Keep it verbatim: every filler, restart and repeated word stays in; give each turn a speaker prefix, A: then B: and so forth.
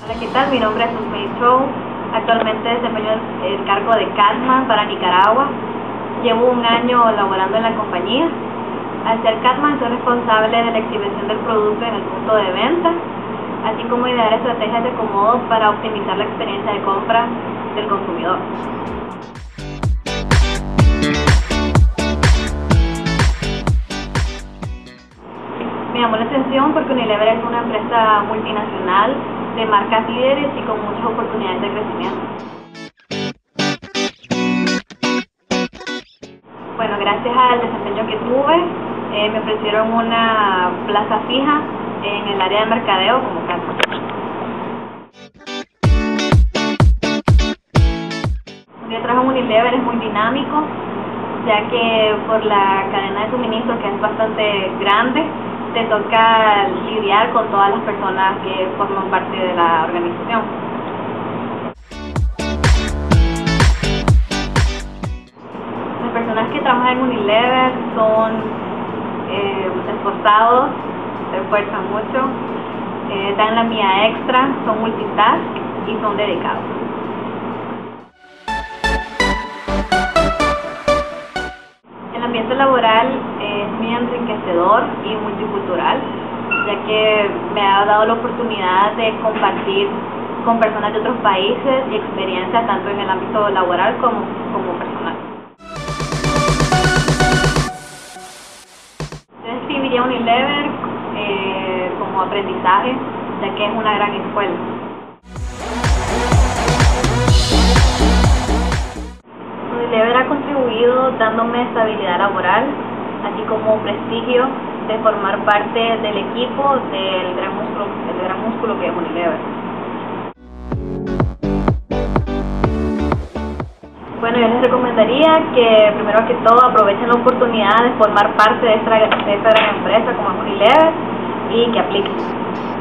A: Hola, ¿qué tal? Mi nombre es Susmei Chow. Actualmente desempeño el, el cargo de Catman para Nicaragua. Llevo un año laborando en la compañía. Al ser Catman, soy responsable de la exhibición del producto en el punto de venta, así como idear estrategias de acomodo para optimizar la experiencia de compra del consumidor. Me llamó la atención porque Unilever es una empresa multinacional de marcas líderes y con muchas oportunidades de crecimiento. Bueno, gracias al desempeño que tuve, eh, me ofrecieron una plaza fija en el área de mercadeo como Catman. Un día de trabajo en Unilever es muy dinámico, ya que por la cadena de suministro, que es bastante grande, te toca lidiar con todas las personas que forman parte de la organización. Las personas que trabajan en Unilever son eh, esforzados, se esfuerzan mucho, eh, dan la mía extra, son multitask y son dedicados. El ambiente laboral es muy enriquecedor y multicultural, ya que me ha dado la oportunidad de compartir con personas de otros países y experiencias tanto en el ámbito laboral como, como personal. Yo describiría Unilever eh, como aprendizaje, ya que es una gran escuela. Unilever ha contribuido dándome estabilidad laboral, así como prestigio de formar parte del equipo del gran músculo, del gran músculo que es Unilever. Bueno, yo les recomendaría que primero que todo aprovechen la oportunidad de formar parte de esta, de esta gran empresa como es Unilever y que apliquen.